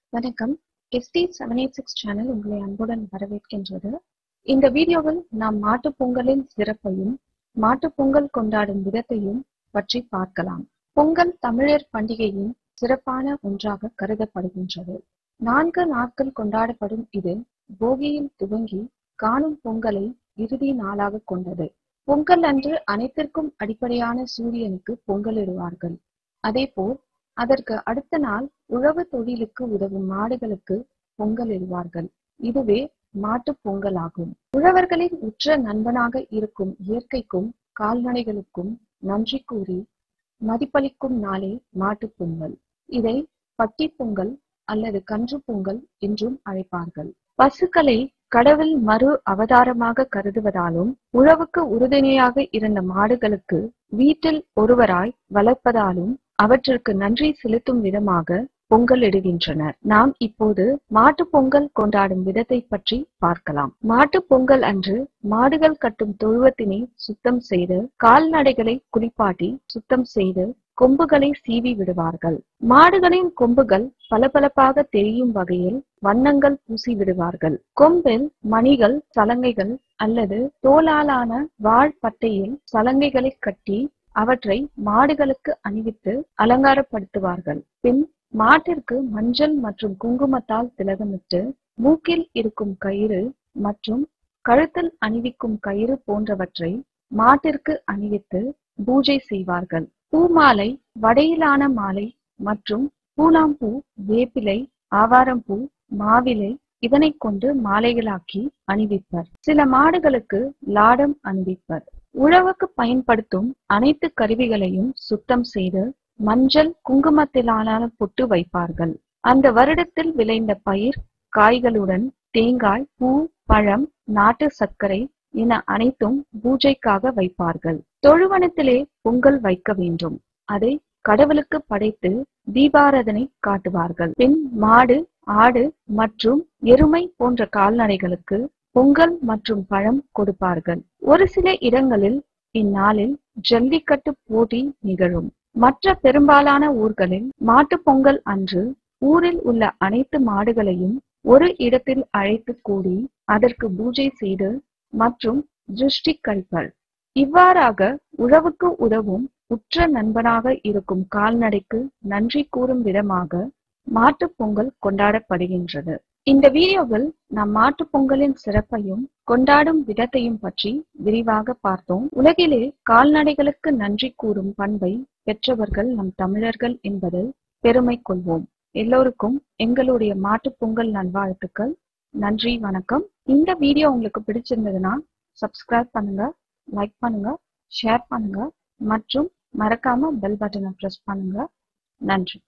வணக்கம். ST786 channel உங்களை அன்புடன் வரவேற்கின்றது. இந்த வீடியோவில் நாம் மாட்டுப் பொங்கலின் சிறப்பையும் மாட்டுப் பொங்கல் கொண்டாடும் விதத்தையும் பற்றி பார்க்கலாம். பொங்கல் தமிழர் பண்டிகையின் சிறப்பான ஒன்றாக கருதப்படுகின்றது. 4 நாட்கள் கொண்டாடப்படும் இது போகியில் துவங்கி காணும் பொங்கலை இறுதி நாளாக கொண்டது. பொங்கல் அன்று அனைத்திற்கும் அடிப்படையான சூரியனுக்கு பொங்கலிடுவார்கள். அதேபோல் அதற்கு அடுத்த நாள் உழவு தொழிலுக்கு உதவும் மாடுகளுக்கு பொங்கலிடுவார்கள். இதுவே மாட்டுப் பொங்கல் ஆகும். உழவர்களின் உற்ற நண்பனாக இருக்கும் இயற்கைக்கும் கால்நடைகளுக்கும் நன்றி கூறி மதிப்பளிக்கும் நாளே மாட்டுப் பொங்கல். இதை பட்டி பொங்கல் அல்லது கன்று பொங்கல் என்றும் அழைப்பார்கள். பசுக்களை கடவுள் மறு அவதாரமாக கருதுவதாலும் உழவுக்கு உறுதுணையாக இருந்த மாடுகளுக்கு வீட்டில் ஒருவராய் வளர்ப்பதாலும் அவற்றிற்கு நன்றி செலுத்தும் விதமாக பொங்கலிடுகின்றனர். நாம் இப்போது மாட்டுப் பொங்கல் கொண்டாடும் விதத்தை பற்றி பார்க்கலாம். மாட்டுப் பொங்கல் அன்று மாடுகள் கட்டும் தொழுவத்தினை சுத்தம் செய்து கால்நடைகளை குளிப்பாட்டி சுத்தம் செய்து கொம்புகளை சீவி விடுவார்கள். மாடுகளின் கொம்புகள் பளபளப்பாக தெரியும் வகையில் வண்ணங்கள் பூசி விடுவார்கள். கொம்பில் மணிகள், சலங்கைகள் அல்லது தோலாலான வாழ்பட்டையில் சலங்கைகளை கட்டி அவற்றை மாடுகளுக்கு அணிவித்து அலங்காரப்படுத்துவார்கள். பின் மாட்டிற்கு மஞ்சள் மற்றும் குங்குமத்தால் திலகமிட்டு மூக்கில் இருக்கும் கயிறு மற்றும் கழுத்தில் அணிவிக்கும் கயிறு போன்றவற்றை மாட்டிற்கு அணிவித்து பூஜை செய்வார்கள். பூமாலை, வடையிலான மாலை மற்றும் பூலாம்பூ, வேப்பிலை, ஆவாரம்பூ, மாவிலை இதனை கொண்டு மாலைகளாக்கி அணிவிப்பர். சில மாடுகளுக்கு லாடம் அணிவிப்பர். உழவுக்கு பயன்படுத்தும் அனைத்து கருவிகளையும் சுத்தம் செய்து மஞ்சள் குங்குமத்திலான பொட்டு வைப்பார்கள். அந்த வருடத்தில் விளைந்த பயிர் காய்களுடன் தேங்காய், பூ, பழம், நாட்டு சர்க்கரை என அனைத்தும் பூஜைக்காக வைப்பார்கள். தொழுவனத்திலே பொங்கல் வைக்க வேண்டும். அதை கடவுளுக்கு படைத்து தீபாராதனை காட்டுவார்கள். பின் மாடு, ஆடு மற்றும் எருமை போன்ற கால்நடைகளுக்கு பொங்கல் மற்றும் பழம் கொடுப்பார்கள். ஒரு சில இடங்களில் இந்நாளில் ஜல்லிக்கட்டு போட்டி நிகழும். மற்ற பெரும்பாலான ஊர்களில் மாட்டுப் பொங்கல் அன்று ஊரில் உள்ள அனைத்து மாடுகளையும் ஒரு இடத்தில் அழைத்து கூடி அதற்கு பூஜை செய்து மற்றும் திருஷ்டி கழிப்பர். இவ்வாறாக உழவுக்கு உதவும் உற்ற நண்பனாக இருக்கும் கால்நடைக்கு நன்றி கூறும் விதமாக மாட்டுப் பொங்கல் கொண்டாடப்படுகின்றது. இந்த வீடியோவில் நாம் மாட்டுப் பொங்கலின் சிறப்பையும் கொண்டாடும் விதத்தையும் பற்றி விரிவாக பார்த்தோம். உலகிலே கால்நடைகளுக்கு நன்றி கூறும் பண்பை பெற்றவர்கள் நம் தமிழர்கள் என்பதில் பெருமை கொள்வோம். எல்லோருக்கும் எங்களுடைய மாட்டுப் பொங்கல் நல்வாழ்த்துக்கள். நன்றி, வணக்கம். இந்த வீடியோ உங்களுக்கு பிடிச்சிருந்ததுன்னா சப்ஸ்கிரைப் பண்ணுங்க, லைக் பண்ணுங்க, ஷேர் பண்ணுங்க மற்றும் மறக்காம பெல் பட்டனை பிரஸ் பண்ணுங்க. நன்றி.